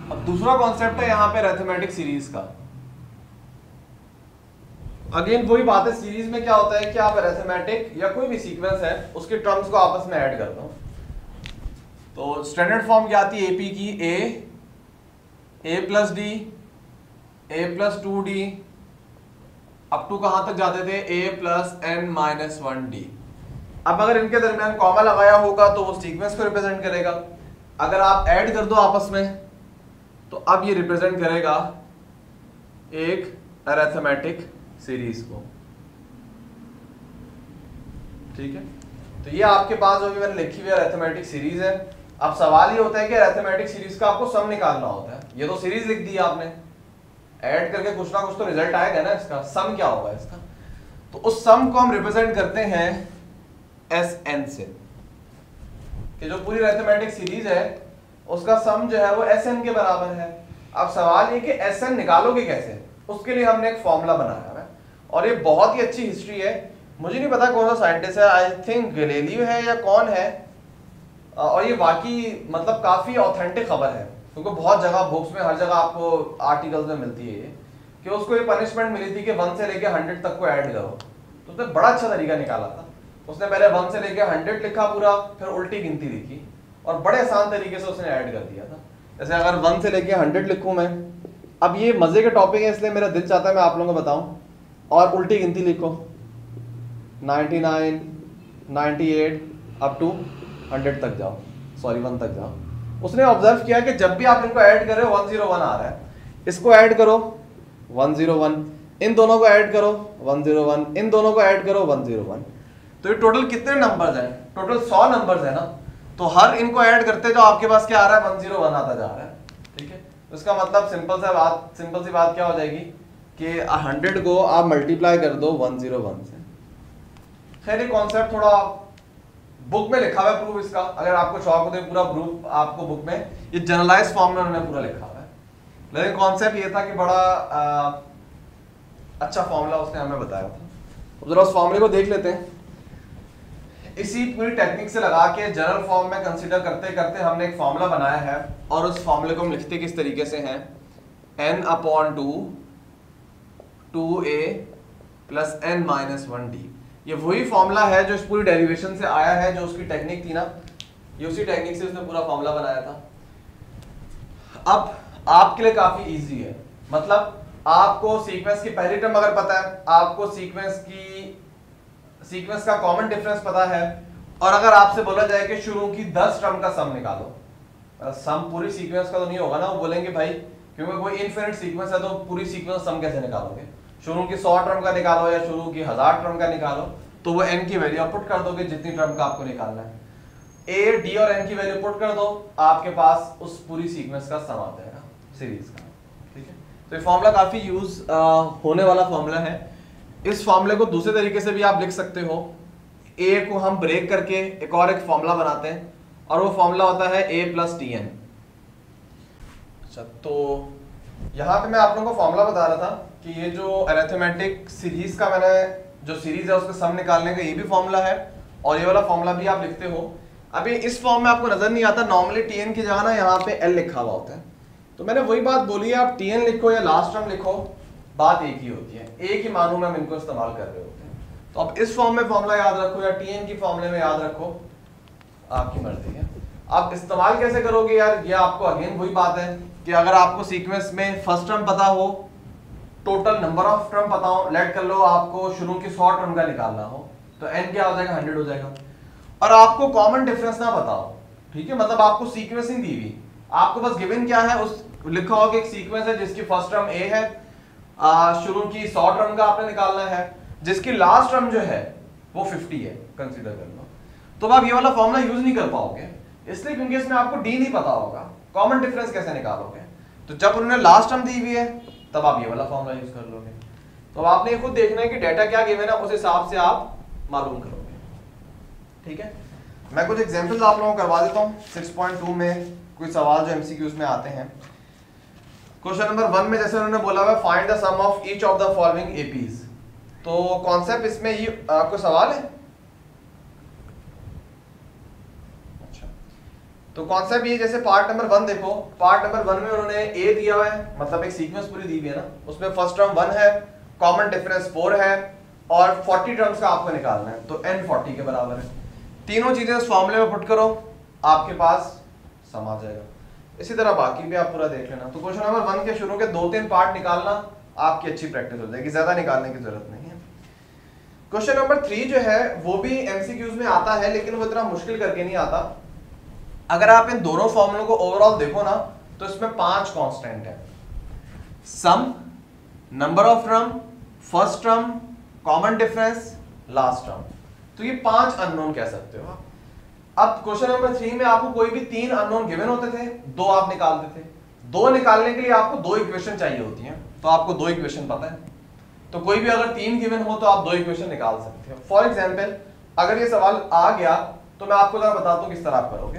अब दूसरा कॉन्सेप्ट है यहाँ पे अरिथमेटिक सीरीज का। अगेन वही बात है, सीरीज में क्या होता है कि आप अरिथमेटिक या कोई भी सीक्वेंस है उसके टर्म्स को आपस में ऐड कर दो। तो स्टैंडर्ड फॉर्म क्या आती है एपी की, A plus D, A plus 2d up to कहां तक जाते थे, a plus N minus 1d। अब अगर इनके दरमियान कॉमा लगाया होगा तो वो सीक्वेंस को रिप्रेजेंट करेगा। अगर आप ऐड कर दो आपस में तो अब ये रिप्रेजेंट करेगा एक अरिथमेटिक सीरीज को। ठीक है, तो ये आपके पास जो भी मैंने लिखी हुई अरिथमेटिक सीरीज है। अब सवाल ये होता है कि अरिथमेटिक सीरीज का आपको सम निकालना होता है। ये तो सीरीज लिख दी आपने, ऐड करके कुछ ना कुछ तो रिजल्ट आएगा ना, इसका सम क्या होगा इसका। तो उस सम को हम रिप्रेजेंट करते हैं एस एन से, कि जो पूरी अरिथमेटिक सीरीज है उसका सम जो है वो एस एन के बराबर है। अब सवाल ये कि एस एन निकालोगे कैसे, उसके लिए हमने एक फॉर्मूला बनाया है और ये बहुत ही अच्छी हिस्ट्री है। मुझे नहीं पता कौन सा साइंटिस्ट है, आई थिंक गैलीलियो है या कौन है, और ये वाकई मतलब काफी ऑथेंटिक खबर है, क्योंकि बहुत जगह बुक्स में हर जगह आपको आर्टिकल्स में मिलती है ये कि उसको ये पनिशमेंट मिली थी कि 1 से लेके 100 तक को ऐड करो। तो उसने बड़ा अच्छा तरीका निकाला था। उसने पहले 1 से लेके 100 लिखा पूरा, फिर उल्टी गिनती लिखी और बड़े आसान तरीके से उसने ऐड कर दिया था। जैसे अगर 1 से लेके 100 लिखूं मैं, अब ये मजे का टॉपिक है इसलिए मेरा दिल चाहता है मैं आप लोगों को बताऊं, और उल्टी गिनती लिखो 99, 98 अप टू 100 तक जाओ, सॉरी 1 तक जाओ। उसने ऑब्जर्व किया कि जब भी आप इनको ऐड कर रहे हो 101 आ रहा है, इसको ऐड करो 101, इन दोनों को ऐड करो 101, इन दोनों को ऐड करो 101। तो ये टोटल कितने नंबर्स हैं, टोटल 100 नंबर्स है ना। तो हर इनको ऐड करते जो आपके पास क्या आ रहा है, 101 आता जा रहा है। ठीक है, तो इसका मतलब सिंपल सी बात क्या हो जाएगी कि 100 को आप मल्टीप्लाई कर दो 101 से। खैर ये कॉन्सेप्ट थोड़ा बुक में लिखा हुआ है प्रूफ इसका, अगर आपको शौक हो तो पूरा प्रूफ आपको बुक में ये जनरलाइज फॉर्म में उन्होंने पूरा लिखा हुआ है। लेकिन कॉन्सेप्ट ये था कि बड़ा अच्छा फॉर्मूला उसने हमें बताया था। जरा उस फॉर्मूले को देख लेते हैं। इसी पूरी टेक्निक से लगा के जनरल फॉर्म में कंसीडर करते करते हमने एक फॉर्मूला बनाया है, और उस फॉर्मूले को हम लिखते किस तरीके से हैं, n/2 2a plus n minus 1d। ये वही फॉर्मूला है जो इस पूरी डेरिवेशन से आया है, जो उसकी टेक्निक थी ना, ये उसी टेक्निक से उसने पूरा फॉर्मूला बनाया था। अब आपके लिए काफी इजी है, मतलब आपको सीक्वेंस की पहली टर्म अगर पता है, आपको सीक्वेंस का कॉमन डिफरेंस पता है, और अगर आपसे बोला जाए कि शुरू की 10 टर्म का सम निकालो, सम पूरी सीक्वेंस का तो नहीं होगा ना, वो बोलेंगे भाई क्योंकि कोई इनफिनिट सीक्वेंस है तो पूरी सीक्वेंस सम कैसे निकालोगे, शुरू की 100 टर्म का निकालो या शुरू की 1000 टर्म का निकालो, तो वो n की वैल्यू पुट कर दोगे जितनी टर्म का आपको निकालना है, a, d और n की वैल्यू पुट कर दो, आपके पास उस पूरी सीक्वेंस का सम आ जाएगा सीरीज का। ठीक है, तो ये फॉर्मूला काफी यूज होने वाला फॉर्मूला है। इस फॉर्मूले को दूसरे तरीके से भी आप लिख सकते हो, a को हम ब्रेक करके एक और एक फॉर्मूला बनाते हैं, और वो फॉर्मूला होता है a प्लस tn। अच्छा, तो यहाँ पे मैं आप लोगों को फॉर्मूला बता रहा था कि ये जो अरिथमेटिक सीरीज का मैंने जो सीरीज है उसका सम निकालने का ये भी फॉर्मूला है, और ये वाला फॉर्मूला भी आप लिखते हो। अभी इस फॉर्म में आपको नजर नहीं आता, नॉर्मली tn की जगह ना यहाँ पे l लिखा हुआ होता है, तो मैंने वही बात बोली है, आप tn लिखो या लास्ट टर्म लिखो, बात एक ही होती है, एक ही मानों में हम इनको इस्तेमाल कर रहे होते हैं। तो अब इस फॉर्म में फॉर्मूला याद रखो या tn की फॉर्मूले में याद रखो, आपकी मर्जी है। आप इस्तेमाल कैसे करोगे यार, ये आपको अगेन वही बात है कि अगर आपको सीक्वेंस में फर्स्ट टर्म पता हो, टोटल नंबर ऑफ टर्म पता हो, लेट कर लो आपको शुरू की 100 टर्म का निकालना हो, तो n क्या हो जाएगा, 100 हो जाएगा, और आपको कॉमन डिफरेंस ना पता हो। ठीक है, मतलब आपको सीक्वेंस नहीं दी हुई, आपको बस गिवन क्या है, उस लिखा होगा एक सीक्वेंस है जिसकी फर्स्ट टर्म a है, शुरू की 100 टर्म का आपने निकालना है, जिसकी लास्ट टर्म जो है वो 50 है, कंसीडर कर लो। तो आप ये वाला फॉर्मूला यूज नहीं कर पाओगे, इसलिए क्योंकि इसमें आपको d नहीं पता होगा, कॉमन डिफरेंस कैसे निकालोगे। तो जब उन्होंने लास्ट टर्म दी हुई है तब आप ये वाला फॉर्मूला यूज कर लोगे। तो आपने खुद देखना है कि डेटा क्या गिवन है, उस हिसाब से आप मालूम करोगे। ठीक है, मैं कुछ एग्जांपल्स आप लोगों को करवा देता हूँ। 6.2 में कुछ सवाल जो एमसीक्यूज में आते हैं। क्वेश्चन नंबर 1 में जैसे उन्होंने बोला हुआ find the sum of each of the following APs, तो कॉन्सेप्ट इसमें ये कोई सवाल है? अच्छा, तो कॉन्सेप्ट ये, जैसे पार्ट नंबर 1 देखो, पार्ट नंबर 1 में उन्होंने ए दिया हुआ है, मतलब एक सीक्वेंस पूरी दी हुई है ना, उसमें फर्स्ट टर्म 1 है, कॉमन डिफरेंस 4 है और 40 टर्म्स का आपको निकालना है, तो n 40 के बराबर है। तीनों चीजें इस फॉर्मूले में पुट करो, आपके पास सम आ जाएगा। इसी तरह बाकी भी आप पूरा देख लेना। तो क्वेश्चन नंबर 1 के शुरू के 2-3 पार्ट निकालना आपकी अच्छी प्रैक्टिस हो जाएगी, ज्यादा निकालने की जरूरत नहीं है। क्वेश्चन नंबर 3 जो है वो भी एमसीक्यूज में आता है, लेकिन वो इतना मुश्किल करके नहीं आता। अगर आप इन दोनों फॉर्मूलों को ओवरऑल देखो ना, तो इसमें 5 कांस्टेंट है, sum, number of term, first term, common difference, last term. तो ये 5 अननोन कह सकते हो आप। अब क्वेश्चन नंबर 3 में आपको कोई भी 3 अननोन गिवन होते थे, 2 आप निकालते थे। 2 निकालने के लिए आपको 2 इक्वेशन चाहिए होती हैं, तो आपको 2 इक्वेशन पता है, तो कोई भी अगर 3 गिवन हो तो आप 2 इक्वेशन निकाल सकते हो। फॉर एग्जांपल अगर ये सवाल आ गया तो मैं आपको जरा बताता हूं किस तरह आप करोगे।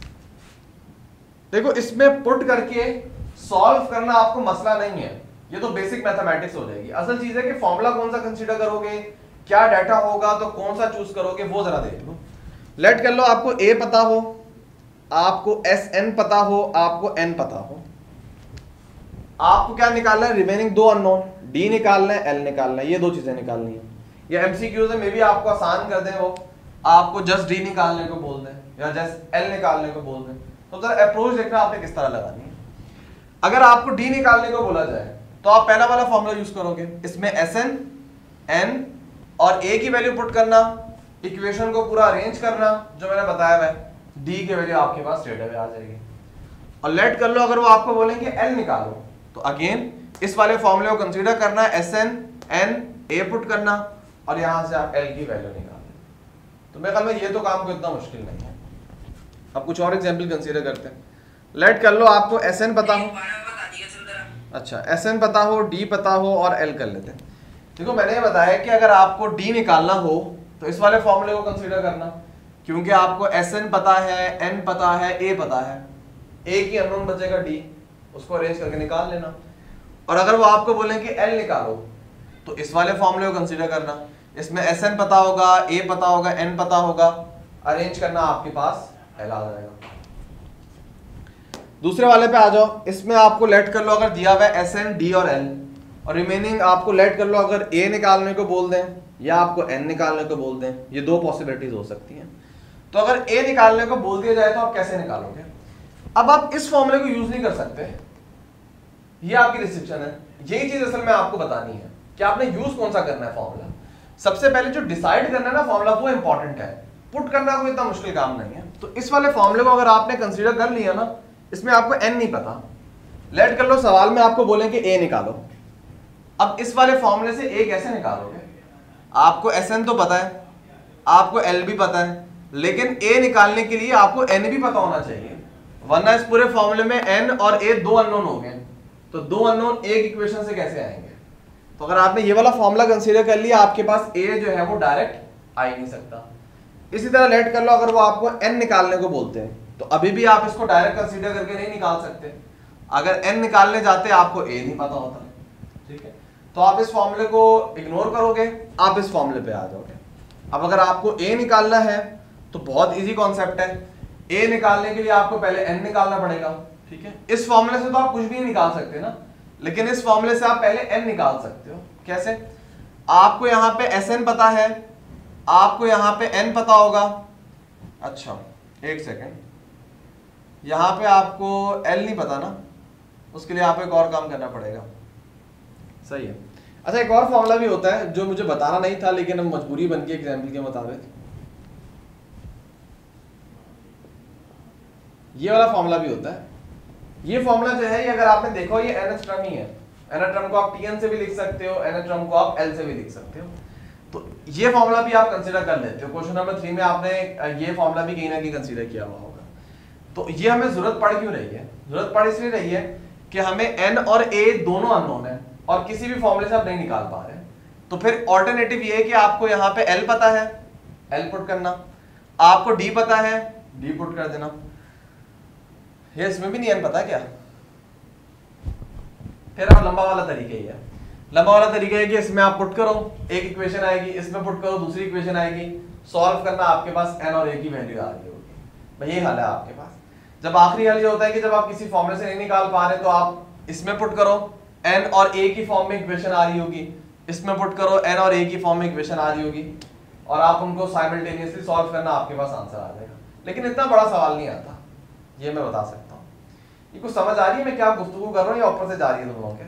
देखो, इसमें पुट करके सॉल्व करना आपको मसला नहीं है, ये तो बेसिक मैथमेटिक्स हो जाएगी। असल चीज है कि फॉर्मूला कौन सा कंसीडर करोगे, क्या डाटा होगा, तो कौन सा चूज करोगे, वो जरा देख लो। लेट कर लो आपको ए पता हो, आपको एस एन पता हो, आपको एन पता हो। आपको क्या निकालना है, रिमेनिंग 2 अननोन, डी निकालना है, एल निकालना है, ये 2 चीजें निकालनी है। या एमसीक्यूज में भी आपको आसान कर दें, वो आपको जस्ट डी निकालने को बोल दें या जस्ट एल निकालने को बोल दें, तो जरा अप्रोच देखना आपने किस तरह लगानी है। अगर आपको डी निकालने को बोला जाए तो आप पहला वाला फॉर्मूला यूज करोगे, इसमें एस एन, एन और ए की वैल्यू पुट करना, इक्वेशन को पूरा अरेंज करना जो मैंने बताया है, डी की वैल्यू आपके पास स्ट्रेट अवे आ जाएगी। और लेट कर लो अगर वो आपको बोलेंगे एल निकालो, तो अगेन इस वाले फॉर्मूले को कंसीडर करना है, S N, N, A put करना और यहां से आप एल की वैल्यू निकालना। तो मेरे ख्याल में ये तो काम को इतना मुश्किल नहीं है। अब कुछ और एग्जांपल कंसीडर करते हैं। लेट कर लो आपको एस एन पता हो, अच्छा एस एन पता हो, डी पता हो और एल कर लेते हैं। देखो, मैंने ये बताया कि अगर आपको डी निकालना हो तो इस वाले फॉर्मूले को कंसीडर करना, क्योंकि आपको एस एन पता है, एन पता है, ए पता है, ए की अननोन बचेगा डी, उसको अरेंज करके निकाल लेना। और अगर वो आपको बोलें कि एल निकालो, तो इस वाले फॉर्मूले को कंसीडर करना, इसमें एस एन पता होगा, ए पता होगा, एन पता होगा, अरेंज करना, आपके पास एल आ जाएगा। दूसरे वाले पे आ जाओ, इसमें आपको लेट कर लो अगर दिया हुआ है एस एन, डी और एल, और रिमेनिंग आपको लेट कर लो अगर ए निकालने को बोल दें या आपको एन निकालने को बोल दें, ये 2 पॉसिबिलिटीज हो सकती हैं। तो अगर ए निकालने को बोल दिया जाए तो आप कैसे निकालोगे? अब आप इस फॉर्मूले को यूज नहीं कर सकते, ये आपकी रिस्ट्रिक्शन है। यही चीज असल में आपको बतानी है कि आपने यूज कौन सा करना है फॉर्मूला। सबसे पहले जो डिसाइड करना है ना फॉर्मूला, वो इंपॉर्टेंट है, पुट करना कोई इतना मुश्किल काम नहीं है। तो इस वाले फॉर्मूले को अगर आपने कंसीडर कर लिया ना, इसमें आपको एन नहीं पता, लेट कर लो सवाल में आपको बोलेंगे ए निकालो। अब इस वाले फॉर्मूले से ए कैसे निकालोगे? आपको एस एन तो पता है, आपको एल भी पता है, लेकिन ए निकालने के लिए आपको एन भी पता होना चाहिए, वरना इस पूरे फॉर्मूले में एन और ए 2 अननोन हो गए, तो 2 अननोन एक इक्वेशन से कैसे आएंगे? तो अगर आपने ये वाला फॉर्मूला कंसीडर कर लिया, आपके पास ए जो है वो डायरेक्ट आ ही नहीं सकता। इसी तरह लेट कर लो अगर वो आपको एन निकालने को बोलते हैं, तो अभी भी आप इसको डायरेक्ट कंसीडर करके नहीं निकाल सकते। अगर एन निकालने जाते आपको ए नहीं पता होता, ठीक है, तो आप इस फॉर्मूले को इग्नोर करोगे, आप इस फॉर्मूले पे आ जाओगे। अब अगर आपको ए निकालना है तो बहुत इजी कॉन्सेप्ट है, ए निकालने के लिए आपको पहले एन निकालना पड़ेगा, ठीक है। इस फॉर्मूले से तो आप कुछ भी नहीं निकाल सकते ना, लेकिन इस फॉर्मूले से आप पहले एन निकाल सकते हो। कैसे? आपको यहां पे एस एन पता है, आपको यहां पे एन पता होगा, अच्छा एक सेकेंड, यहां पे आपको एल नहीं पता ना, उसके लिए आपको एक और काम करना पड़ेगा, सही है। अच्छा, एक और फॉर्मूला भी होता है जो मुझे बताना नहीं था, लेकिन अब मजबूरी बन गई एग्जाम्पल के मुताबिक। ये वाला फॉर्मूला भी होता है। ये फॉर्मूला जो है, ये अगर आपने देखो, ये NH टर्म ही है। NH टर्म को आप TN से भी लिख सकते हो, NH टर्म को आप L से भी लिख सकते हो। तो ये फॉर्मूला भी आप कंसीडर कर लेते हो। क्वेश्चन नंबर 3 में आपने ये फॉर्मूला भी कहीं ना कहीं कंसीडर किया हुआ होगा। तो ये हमें जरूरत पड़ क्यों रही है? जरूरत पड़ इसलिए रही है कि हमें N और A दोनों अननोन है और किसी भी फॉर्मूले से आप नहीं निकाल पा रहे। तो फिर ऑल्टरनेटिव ये है कि आपको यहाँ पे L पता है, L पुट करना, आपको D पता है, D पुट कर देना। ये इसमें भी नहीं N पता क्या? फिर आप लंबा वाला तरीका ही है। लंबा वाला तरीका है कि इसमें आप पुट करो, एक इक्वेशन आएगी, इसमें पुट करो, दूसरी इक्वेशन आएगी, सॉल्व करना, आपके पास N और A की वैल्यू आ रही होगी। भाई ये हाल है आपके पास। जब आखिरी हल ये होता है कि जब आप किसी फॉर्मूले से नहीं निकाल पा रहे तो आप इसमें पुट करो, n और a की फॉर्म में इक्वेशन आ रही होगी, इसमें पुट करो n और a की फॉर्म में इक्वेशन आ रही होगी, और आप उनको साइमल्टेनियसली सॉल्व करना, आपके पास आंसर आ जाएगा। लेकिन इतना बड़ा सवाल नहीं आता, ये मैं बता सकता हूँ। ये कुछ समझ आ रही है मैं क्या गुफ्तगू कर रहा हूँ या ऊपर से जा रही है तुम लोगों के?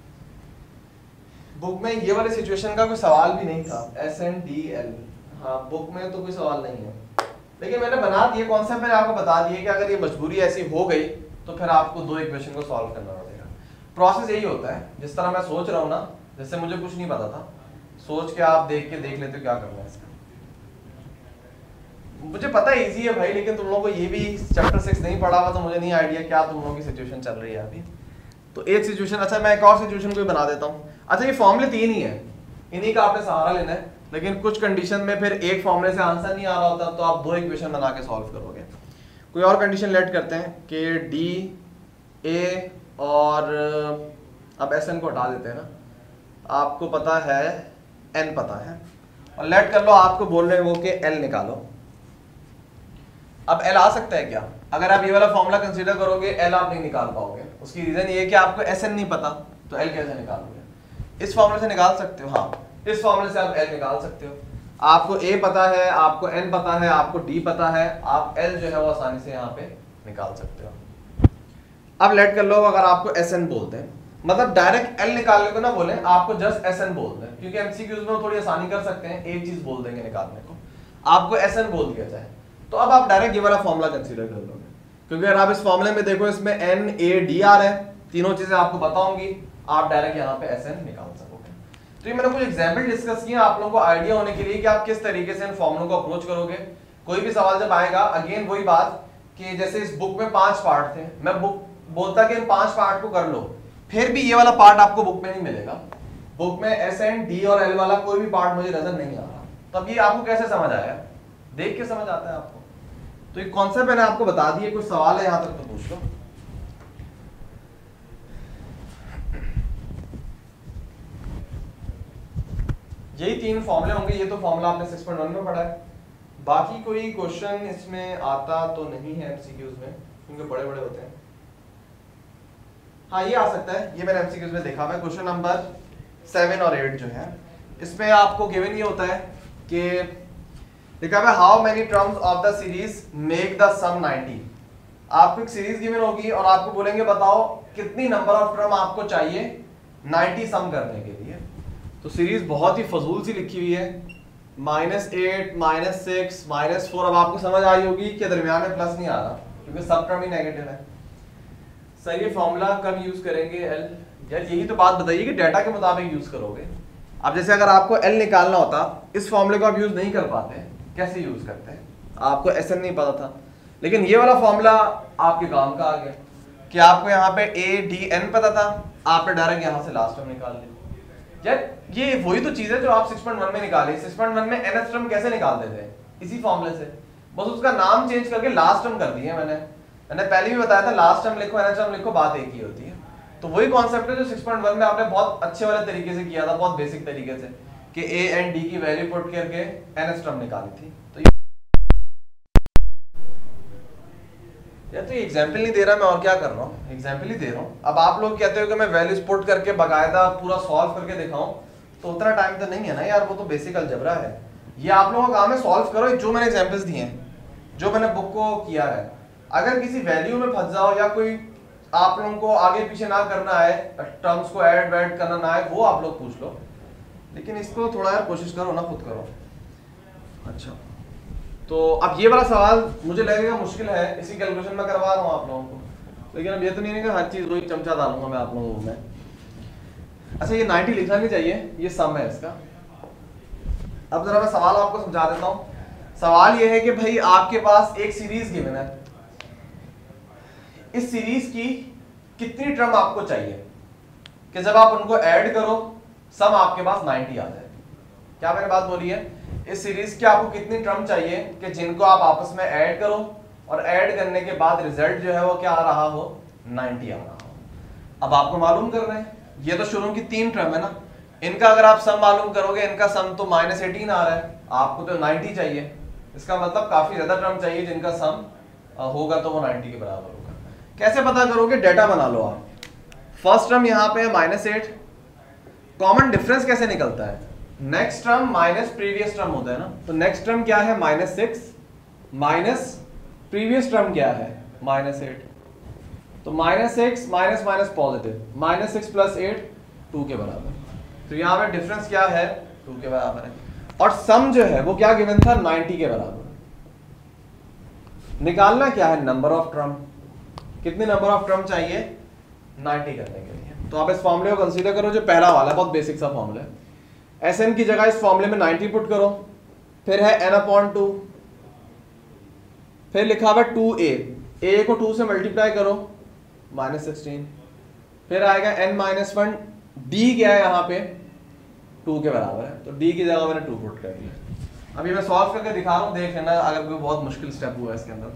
बुक में ये वाले सिचुएशन का कोई सवाल भी नहीं था, SNDL, हाँ बुक में तो कोई सवाल नहीं है, लेकिन मैंने बना दिए कॉन्सेप्ट, मैंने आपको बता दिए कि अगर ये मजबूरी ऐसी हो गई तो फिर आपको दो इक्वेशन को सॉल्व करना पड़ेगा। प्रोसेस यही होता है, जिस तरह मैं सोच रहा हूँ ना, जैसे मुझे कुछ नहीं पता था, सोच के आप देख लेते हो क्या करना है इसका। मुझे पता है इजी है भाई, लेकिन तुम लोगों को ये भी चैप्टर 6 नहीं पढ़ा हुआ तो मुझे नहीं आइडिया क्या तुम लोगों की सिचुएशन चल रही है अभी। तो एक सिचुएशन, अच्छा मैं एक और सिचुएशन को बना देता हूँ। अच्छा ये फॉर्मूले 3 ही है, इन्हीं का आपने सहारा लेना है, लेकिन कुछ कंडीशन में फिर एक फॉर्मूले से आंसर नहीं आ रहा होता तो आप दो इक्वेशन बना के सॉल्व करोगे। कोई और कंडीशन लेट करते हैं कि D A और अब SN को हटा देते हैं ना, आपको पता है N पता है, और लेट कर लो आपको बोल रहे हैं वो कि L निकालो। अब L आ सकता है क्या? अगर आप ये वाला फॉर्मूला कंसीडर करोगे L आप नहीं निकाल पाओगे। उसकी रीजन ये है कि आपको SN नहीं पता, तो L कैसे निकालोगे? इस फॉर्मूले से निकाल सकते हो, हाँ इस फॉर्मूले से आप L निकाल सकते हो। आपको A पता है, आपको N पता है, आपको D पता है, आप L जो है वो आसानी से यहाँ पे निकाल सकते हो। अब लेट कर लो अगर आपको SN बोलते हैं, मतलब डायरेक्ट L निकालने को ना बोले, आपको जस्ट SN बोल दें, क्योंकि MCQs में थोड़ी आसानी कर सकते हैं, एक चीज बोल देंगे निकालने को, आपको SN बोल दिया जाए तो अब आप डायरेक्ट ये वाला फॉर्मूला कंसीडर कर लोगे, क्योंकि अगर आप इस फॉर्मूले में देखो इसमें N A D R है, तीनों चीजें आपको पता होंगी, आप डायरेक्ट यहाँ पे SN निकाल सकोगे। तो ये मैंने कुछ एग्जाम्पल डिस्कस किए आप लोगों को आइडिया होने के लिए कि आप किस तरीके से इन फॉर्मूलों को अप्रोच करोगे। कोई भी सवाल जब आएगा, अगेन वही बात कि जैसे इस बुक में 5 पार्ट थे, मैं बुक बोलता कि इन 5 पार्ट को कर लो, फिर भी ये वाला पार्ट आपको बुक में नहीं मिलेगा। बुक में SN D और L वाला कोई भी पार्ट मुझे नजर नहीं आ रहा, तब ये आपको कैसे समझ आया? देख के समझ आता है आपको। तो एक कॉन्सेप्ट मैंने आपको बता दिए, कुछ सवाल है यहां तक तो पूछ लो। यही 3 फॉर्मूले होंगे, ये तो फॉर्मूला आपने 6.1 में पढ़ा है। बाकी कोई क्वेश्चन इसमें आता तो नहीं है MCQs में, क्योंकि बड़े बड़े होते हैं। हाँ ये आ सकता है, ये मैंने MCQs में देखा हुआ है। क्वेश्चन नंबर 7 और 8 जो है, इसमें आपको गिवन ये होता है कि लिखा है how many terms of the series make the sum 90। आपको एक सीरीज गिवन होगी और आपको बोलेंगे बताओ कितनी नंबर ऑफ टर्म आपको चाहिए 90 सम करने के लिए। तो सीरीज बहुत ही फजूल सी लिखी हुई है, -8 -6 -4। अब आपको समझ आई होगी कि दरमियान में प्लस नहीं आ रहा क्योंकि सब टर्म ही नेगेटिव है। सर ये फॉर्मूला कब यूज करेंगे L? यार यही तो बात बताइए कि डाटा के मुताबिक यूज करोगे। अब जैसे अगर आपको L निकालना होता, इस फॉर्मूले को आप यूज नहीं कर पाते, कैसे यूज करते हैं? आपको SN नहीं पता था, लेकिन ये वाला फॉर्मूला आपके काम का आ गया कि आपको यहाँ पे A D N पता था, आपने डायरेक्ट यहाँ से लास्ट टर्म निकाल लिया। यार ये वही तो चीज है जो आप 6.1 में निकाली। 6.1 में nth टर्म कैसे निकालते थे? इसी फॉर्मूले से, बस उसका नाम चेंज करके लास्ट टर्म कर दिया। मैंने पहले भी बताया था, लास्ट टर्म लिखो nth टर्म लिखो, बात एक ही होती है। तो वही कॉन्सेप्ट है जो 6.1 में आपने बहुत अच्छे वाले तरीके से किया था, बहुत बेसिक तरीके से, कि A एंड D की वैल्यू पुट करके nth टर्म निकाली थी। तो यार तो ये एग्जाम्पल नहीं दे रहा मैं, और क्या कर रहा हूँ? एग्जाम्पल ही दे रहा हूँ। अब आप लोग कहते हो कि मैं वैल्यूज पुट करके बकायदा पूरा सॉल्व करके दिखाऊं, तो उतना टाइम तो नहीं है ना यार, वो तो बेसिक अलजेब्रा है। ये आप लोगों का काम है सॉल्व करो जो मैंने एग्जाम्पल्स दिए हैं, जो मैंने बुक को किया है। अगर किसी वैल्यू में फंस जाओ या कोई आप लोगों को आगे पीछे ना करना है, टर्म्स को ऐड वैड करना ना है, वो आप लोग पूछ लो, लेकिन इसको थोड़ा यार कोशिश करो ना, खुद करो। अच्छा तो अब ये वाला सवाल मुझे लगेगा मुश्किल है, इसी कैलकुलेशन में करवा रहा हूँ आप लोगों को, लेकिन अब ये तो नहीं है कि हर चीज वही चमचा डालूंगा मैं आप लोगों में। अच्छा ये 90 लिखना नहीं चाहिए, ये सम है इसका। अब जरा मैं सवाल आपको समझा देता हूँ। सवाल ये है कि भाई आपके पास एक सीरीज गिवन है, इस सीरीज की कितनी टर्म आपको चाहिए कि जब आप उनको ऐड करो सम आपके पास 90 आ जाए। क्या मैंने बात बोली है? इस सीरीज की आपको कितनी टर्म चाहिए कि जिनको आप आपस में ऐड करो और ऐड करने के बाद रिजल्ट जो है वो क्या आ रहा हो, 90 आ रहा हो। अब आपको मालूम करना है, ये तो शुरू की 3 टर्म है ना, इनका अगर आप सम मालूम करोगे, इनका सम तो -18 आ रहा है, आपको तो 90 चाहिए। इसका मतलब काफी ज्यादा टर्म चाहिए जिनका सम होगा तो वो 90 के बराबर होगा। कैसे पता करोगे? डेटा बना लो आप। फर्स्ट टर्म यहाँ पे है -8, कॉमन डिफरेंस कैसे निकलता है? Next term minus previous term होता है ना, तो नेक्स्ट टर्म क्या है? -6 माइनस प्रीवियस टर्म क्या है? -8, तो -6 माइनस माइनस पॉजिटिव, -6 + 8 2 के बराबर। तो यहाँ पे डिफरेंस क्या है? 2 के बराबर है। और सम जो है वो क्या गिवन था? 90 के बराबर। निकालना क्या है? Number of term. कितने नंबर ऑफ टर्म चाहिए? 90 करने के लिए। तो आप इस फॉर्मूले को कंसीडर करो, जो पहला वाला बहुत बेसिक सा फॉर्मूला है। Sn की जगह इस फॉर्मूले में 90 पुट करो, फिर है n/2, फिर लिखा हुआ 2a, a को 2 से मल्टीप्लाई करो -16, फिर आएगा n-1, d क्या है यहाँ पे? 2 के बराबर है, तो d की जगह मैंने 2 पुट कर दिया। अभी मैं सॉल्व करके दिखा रहा हूँ, देख लेना अगर कोई बहुत मुश्किल स्टेप हुआ है इसके अंदर।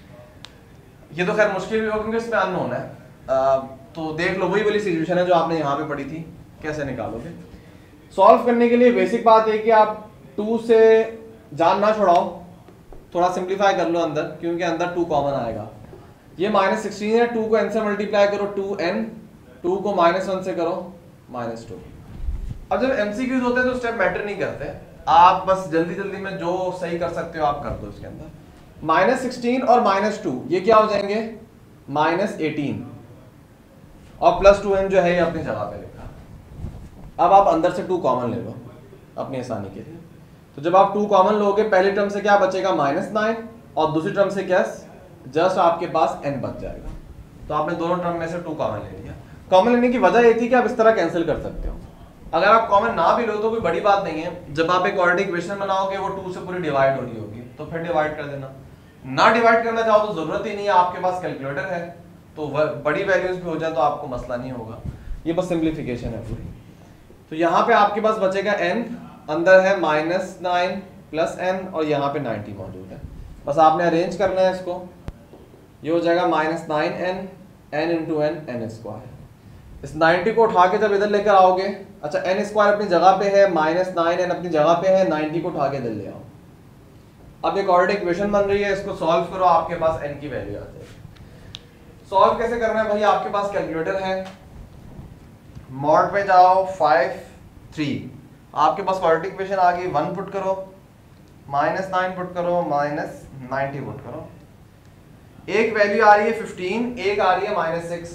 तो ये तो खैर मुश्किल भी होगा क्योंकि इसमें अननोन है, तो देख लो वही वाली सिचुएशन है जो आपने यहाँ पे पढ़ी थी, कैसे निकालोगे। सॉल्व करने के लिए बेसिक बात है कि आप 2 से जान ना छुड़ाओ, थोड़ा सिंप्लीफाई कर लो अंदर, क्योंकि अंदर 2 कॉमन आएगा। ये -16 है, 2 को n से मल्टीप्लाई करो 2n, 2 को -1 से करो -2। अब जब MCQs होते हैं तो स्टेप मैटर नहीं करते, आप बस जल्दी जल्दी में जो सही कर सकते हो आप कर दो। इसके अंदर -16 और -2 ये क्या हो जाएंगे? -18 और +2n जो है ये अपनी जगह पे लिखा। अब आप अंदर से 2 कॉमन ले लो अपनी आसानी के लिए। तो जब आप 2 कॉमन लोगे, पहली टर्म से क्या बचेगा? -9, और दूसरी टर्म से क्या? जस्ट आपके पास n बच जाएगा। तो आपने दोनों टर्म में से 2 कॉमन ले लिया। कॉमन लेने की वजह ये थी कि आप इस तरह कैंसिल कर सकते हो। अगर आप कॉमन ना भी लो तो कोई बड़ी बात नहीं है, जब आप एक क्वाड्रेटिक इक्वेशन बनाओगे वो 2 से पूरी डिवाइड हो रही होगी, तो फिर डिवाइड कर देना। ना डिवाइड करना चाहो तो जरूरत ही नहीं है, आपके पास कैलकुलेटर है, तो बड़ी वैल्यूज भी हो जाए तो आपको मसला नहीं होगा। ये बस सिंप्लीफिकेशन है पूरी। तो यहाँ पे आपके पास बचेगा n, अंदर है -9 + n, और यहाँ पे 90 मौजूद है। बस आपने अरेंज करना है इसको, ये हो जाएगा -9n, n × n, n²। इस 90 को उठा के जब इधर लेकर आओगे, अच्छा n² अपनी जगह पे है, -9n अपनी जगह पे है, 90 को उठा के इधर ले आओ। अब एक क्वाड्रेटिक इक्वेशन बन रही है, इसको सॉल्व करो, आपके पास n की वैल्यू आ जाएगी। सॉल्व कैसे करना है भाई? आपके पास कैलकुलेटर है, मॉड पे जाओ 5 3, आपके पास क्वाड्रेटिक इक्वेशन आ गई। 1 पुट करो, -9 पुट करो, -90 पुट करो। एक वैल्यू आ रही है 15, एक आ रही है -6,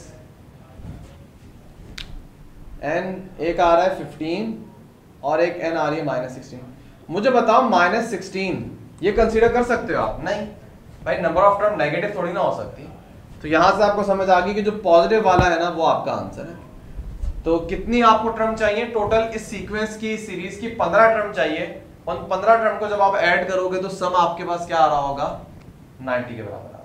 n एक आ रहा है 15 और एक n आ रही है -16। मुझे बताओ -16 ये कंसीडर कर सकते हो आप? नहीं भाई, नंबर ऑफ टर्म नेगेटिव थोड़ी ना हो सकती। तो यहां से आपको समझ आ गई कि जो पॉजिटिव वाला है ना वो आपका आंसर है। तो कितनी आपको टर्म चाहिए टोटल? इस सीक्वेंस की, सीरीज की 15 टर्म चाहिए। उन 15 टर्म को जब आप ऐड करोगे तो सम आपके पास क्या आ रहा होगा? 90 के बराबर।